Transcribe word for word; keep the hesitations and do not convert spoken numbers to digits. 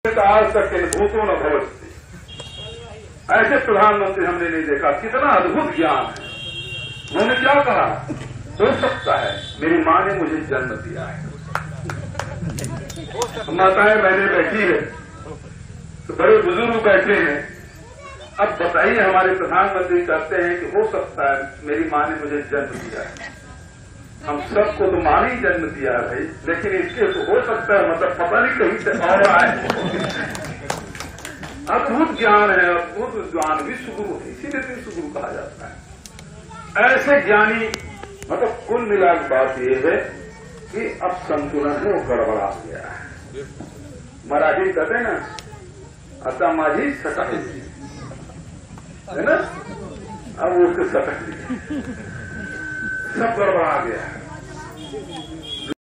आज तक इन भूतों न भवती, ऐसे प्रधानमंत्री हमने नहीं देखा। कितना अद्भुत ज्ञान है। उन्होंने क्या कहा, हो सकता है मेरी मां ने मुझे जन्म दिया है। माताएं मैंने बैठी है तो बड़े बुजुर्ग बैठे हैं। अब बताइए, हमारे प्रधानमंत्री कहते हैं कि हो सकता है मेरी मां ने मुझे जन्म दिया है। हम सबको तो मां ने ही जन्म दिया है भाई, लेकिन इसके तो हो सकता है मतलब पता नहीं कहीं से और आए। अद्भुत ज्ञान है, अद्भुत ज्ञान। विश्वगुरु है, इसीलिए विश्वगुरु कहा जाता है। ऐसे ज्ञानी, मतलब कुल मिला के बात यह है कि अब संतुलन है वो गड़बड़ा गया है। मराठी कहते हैं ना, आता माझी सटक है ना, अब उसके सटक सब गड़बड़ा गया है।